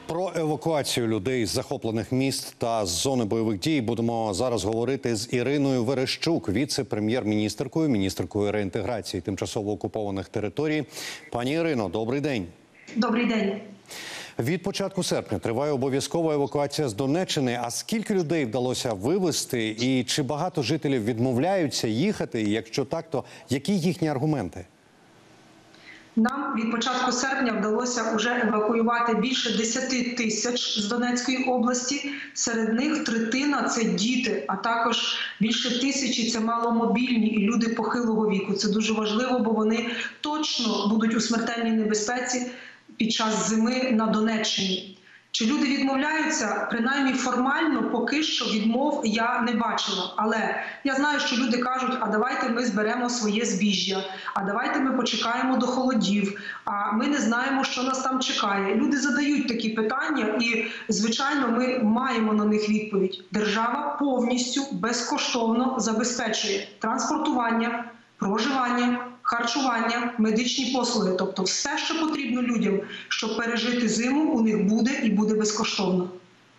Про евакуацію людей з захоплених міст та з зони бойових дій будемо зараз говорити з Іриною Верещук, віце-прем'єр-міністеркою, міністеркою реінтеграції тимчасово окупованих територій. Пані Ірино, добрий день. Добрий день. Від початку серпня триває обов'язкова евакуація з Донеччини. А скільки людей вдалося вивезти і чи багато жителів відмовляються їхати? І якщо так, то які їхні аргументи? Нам від початку серпня вдалося вже евакуювати більше 10 тисяч з Донецької області. Серед них третина – це діти, а також більше 1000 – це маломобільні і люди похилого віку. Це дуже важливо, бо вони точно будуть у смертельній небезпеці під час зими на Донеччині. Чи люди відмовляються? Принаймні формально поки що відмов я не бачила. Але я знаю, що люди кажуть, а давайте ми зберемо своє збіжжя, а давайте ми почекаємо до холодів, а ми не знаємо, що нас там чекає. Люди задають такі питання і, звичайно, ми маємо на них відповідь. Держава повністю безкоштовно забезпечує транспортування, проживання, харчування, медичні послуги. Тобто все, що потрібно людям, щоб пережити зиму, у них буде і буде безкоштовно.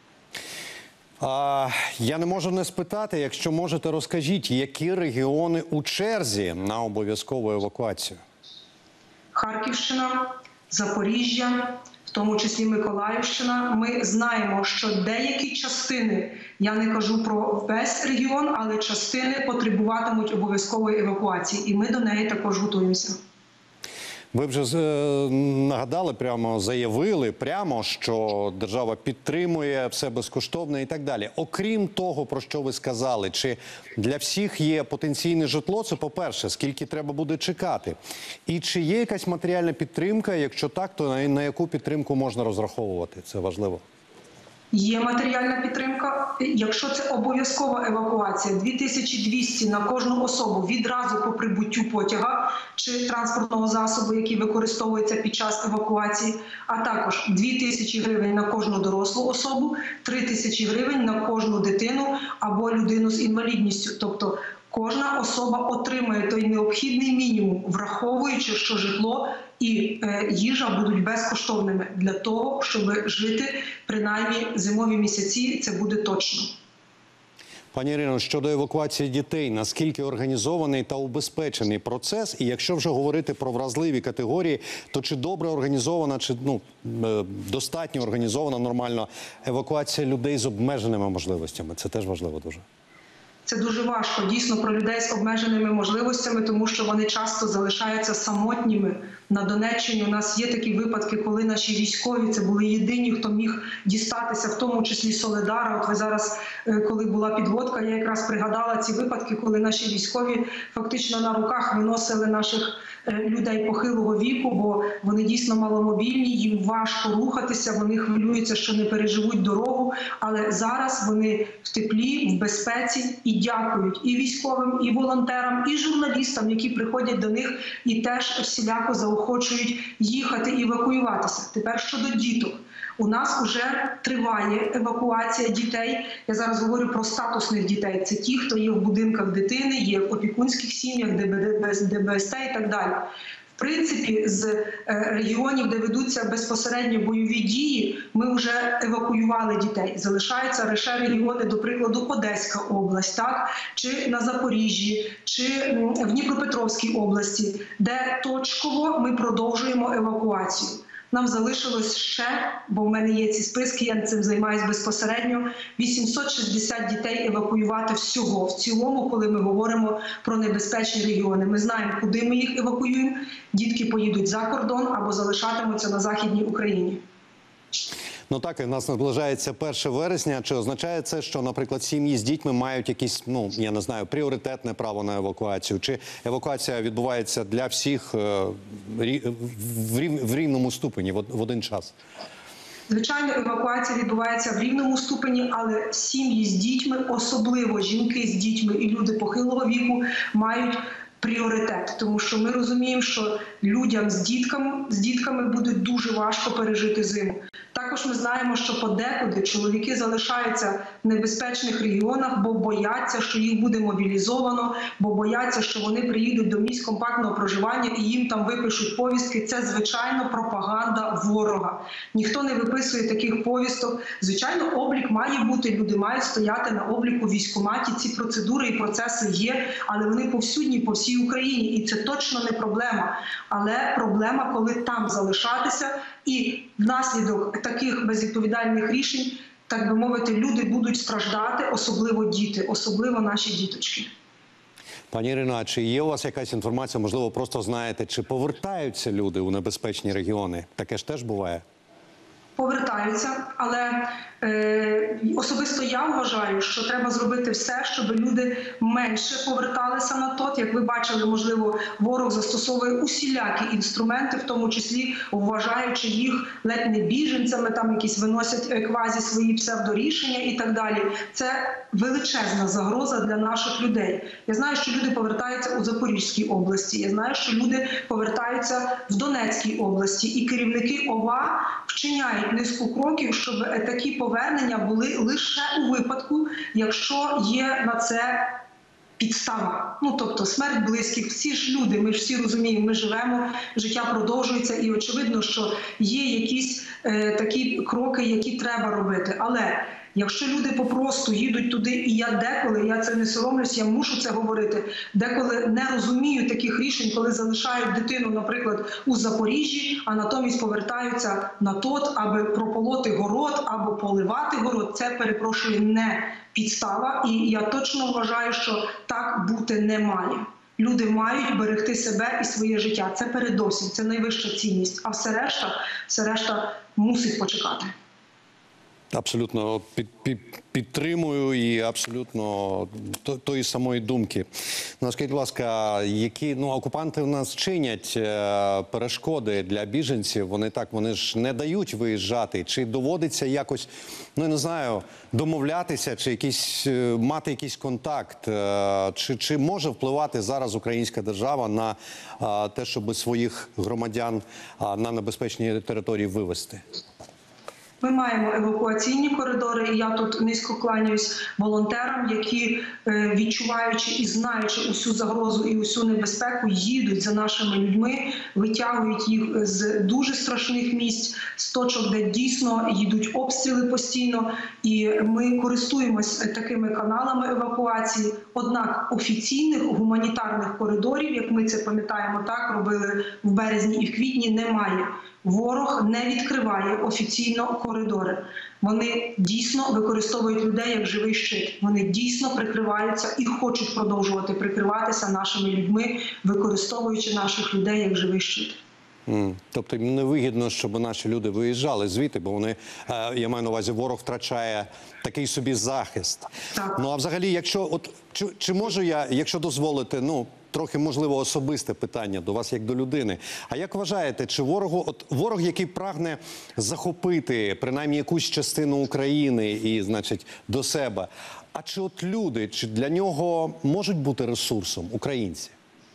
Я не можу не спитати, якщо можете, розкажіть, які регіони у черзі на обов'язкову евакуацію? Харківщина, Запоріжжя, в тому числі Миколаївщина. Ми знаємо, що деякі частини, я не кажу про весь регіон, але частини потребуватимуть обов'язкової евакуації. І ми до неї також готуємося. Ви вже нагадали, заявили, що держава підтримує все безкоштовне і так далі. Окрім того, про що ви сказали, чи для всіх є потенційне житло, це по-перше, скільки треба буде чекати? І чи є якась матеріальна підтримка, якщо так, то на яку підтримку можна розраховувати? Це важливо. Є матеріальна підтримка. Якщо це обов'язкова евакуація, 2200 на кожну особу відразу по прибуттю потяга чи транспортного засобу, який використовується під час евакуації, а також 2000 гривень на кожну дорослу особу, 3000 гривень на кожну дитину або людину з інвалідністю. Тобто кожна особа отримає той необхідний мінімум, враховуючи, що житло і їжа будуть безкоштовними для того, щоб жити принаймні зимові місяці, це буде точно. Пані Ірино, щодо евакуації дітей, наскільки організований та убезпечений процес? І якщо вже говорити про вразливі категорії, то чи добре організована, чи достатньо організована нормально евакуація людей з обмеженими можливостями? Це теж важливо дуже. Це дуже важко, дійсно, про людей з обмеженими можливостями, тому що вони часто залишаються самотніми. На Донеччині у нас є такі випадки, коли наші військові, це були єдині, хто міг дістатися, в тому числі Соледара. От ви зараз, коли була підводка, я якраз пригадала ці випадки, коли наші військові фактично на руках виносили наших людей похилого віку, бо вони дійсно маломобільні, їм важко рухатися, вони хвилюються, що не переживуть дорогу, але зараз вони в теплі, в безпеці і дякують і військовим, і волонтерам, і журналістам, які приходять до них і теж всіляко заохочують їхати і евакуюватися. Тепер щодо діток. У нас вже триває евакуація дітей. Я зараз говорю про статусних дітей. Це ті, хто є в будинках дитини, є в опікунських сім'ях, ДБСТ і так далі. В принципі, з регіонів, де ведуться безпосередньо бойові дії, ми вже евакуювали дітей. Залишаються лише регіони, до прикладу, Одеська область, так? Чи на Запоріжжі, чи в Дніпропетровській області, де точково ми продовжуємо евакуацію. Нам залишилось ще, бо в мене є ці списки, я цим займаюся безпосередньо, 860 дітей евакуювати всього. В цілому, коли ми говоримо про небезпечні регіони. Ми знаємо, куди ми їх евакуюємо. Дітки поїдуть за кордон або залишатимуться на Західній Україні. Ну так, і в нас наближається 1 вересня. Чи означає це, що, наприклад, сім'ї з дітьми мають якісь, я не знаю, пріоритетне право на евакуацію? Чи евакуація відбувається для всіх в рівному ступені, в один час? Звичайно, евакуація відбувається в рівному ступені, але сім'ї з дітьми, особливо жінки з дітьми і люди похилого віку, мають пріоритет, тому що ми розуміємо, що людям з дітками буде дуже важко пережити зиму. Також ми знаємо, що подекуди чоловіки залишаються в небезпечних регіонах, бо бояться, що їх буде мобілізовано, бо бояться, що вони приїдуть до місць компактного проживання і їм там випишуть повістки. Це, звичайно, пропаганда ворога. Ніхто не виписує таких повісток. Звичайно, облік має бути, люди мають стояти на обліку в військкоматі. Ці процедури і процеси є, але вони повсюдні по всій Україні. І це точно не проблема. Але проблема, коли там залишатися, і внаслідок таких безвідповідальних рішень, так би мовити, люди будуть страждати, особливо діти, особливо наші діточки. Пані Ірино, а чи є у вас якась інформація, можливо, просто знаєте, чи повертаються люди у небезпечні регіони? Таке ж теж буває? Повертаються, але особисто я вважаю, що треба зробити все, щоб люди менше поверталися на ТОТ. Як ви бачили, можливо, ворог застосовує усілякі інструменти, в тому числі вважаючи їх ледь не біженцями, там якісь виносять квазі свої псевдорішення і так далі. Це величезна загроза для наших людей. Я знаю, що люди повертаються у Запорізькій області, я знаю, що люди повертаються в Донецькій області, і керівники ОВА вчиняють низку кроків, щоб такі повернення були лише у випадку, якщо є на це підстава. Ну, тобто смерть близьких, всі ж люди, ми ж всі розуміємо, ми живемо, життя продовжується, і очевидно, що є якісь такі кроки, які треба робити. Але якщо люди попросту їдуть туди, і я деколи, я це не соромлюсь, я мушу це говорити, деколи не розумію таких рішень, коли залишають дитину, наприклад, у Запоріжжі, а натомість повертаються на ТОТ, аби прополоти город або поливати город, це, перепрошую, не підстава. І я точно вважаю, що так бути не має. Люди мають берегти себе і своє життя. Це передусім, це найвища цінність. А все решта мусить почекати. Абсолютно підтримую і абсолютно тої самої думки. Ну, скажіть, будь ласка, які окупанти в нас чинять перешкоди для біженців? Вони ж не дають виїжджати. Чи доводиться якось, ну, не знаю, домовлятися, чи мати якийсь контакт? Чи може впливати зараз українська держава на те, щоб своїх громадян на небезпечні території вивезти? Ми маємо евакуаційні коридори, і я тут низько кланяюсь волонтерам, які, відчуваючи і знаючи усю загрозу і усю небезпеку, їдуть за нашими людьми, витягують їх з дуже страшних місць, з точок, де дійсно їдуть обстріли постійно. І ми користуємось такими каналами евакуації. Однак офіційних гуманітарних коридорів, як ми це пам'ятаємо, так робили в березні і в квітні, немає. Ворог не відкриває офіційно коридори. Вони дійсно використовують людей як живий щит. Вони дійсно прикриваються і хочуть продовжувати прикриватися нашими людьми, використовуючи наших людей як живий щит. Тобто їм не вигідно, щоб наші люди виїжджали звідти, бо вони, я маю на увазі, ворог втрачає такий собі захист. Так. Ну, а взагалі, чи можу я, якщо дозволите, трохи, можливо, особисте питання до вас, як до людини. А як вважаєте, чи ворог, який прагне захопити принаймні якусь частину України і, значить, до себе, а чи люди, чи для нього можуть бути ресурсом українці?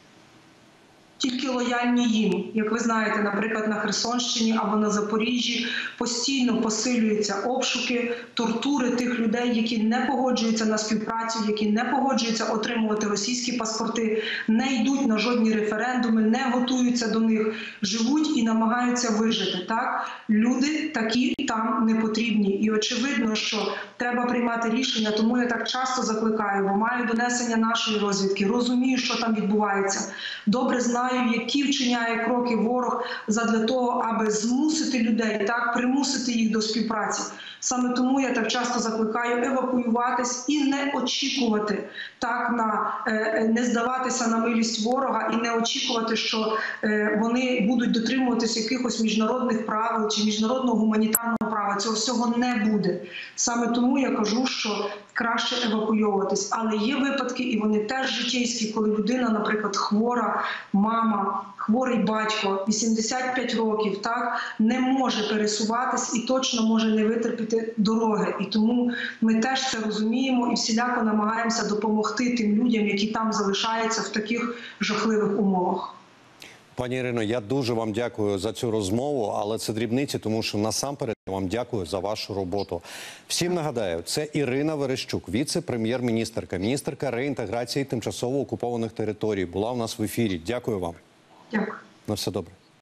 Тільки лояльні їм. Як ви знаєте, наприклад, на Херсонщині або на Запоріжжі постійно посилюються обшуки, тортури тих людей, які не погоджуються на співпрацю, які не погоджуються отримувати російські паспорти, не йдуть на жодні референдуми, не готуються до них, живуть і намагаються вижити. Так? Люди такі там не потрібні. І очевидно, що треба приймати рішення, тому я так часто закликаю, бо маю донесення нашої розвідки, розумію, що там відбувається. Добре знаю, які вчиняє кроки ворог задля того, аби змусити людей, так, примусити їх до співпраці. Саме тому я так часто закликаю евакуюватись і не очікувати, так, не здаватися на милість ворога і не очікувати, що вони будуть дотримуватись якихось міжнародних правил чи міжнародного гуманітарного права. Цього всього не буде. Саме тому я кажу, що в краще евакуйовуватись. Але є випадки, і вони теж житейські, коли людина, наприклад, хвора мама, хворий батько, 85 років, так, не може пересуватись і точно може не витерпіти дороги. І тому ми теж це розуміємо і всіляко намагаємося допомогти тим людям, які там залишаються в таких жахливих умовах. Пані Ірино, я дуже вам дякую за цю розмову, але це дрібниці, тому що насамперед я вам дякую за вашу роботу. Всім нагадаю, це Ірина Верещук, віце-прем'єр-міністерка, міністерка реінтеграції тимчасово окупованих територій. Була у нас в ефірі. Дякую вам. Дякую. На все добре.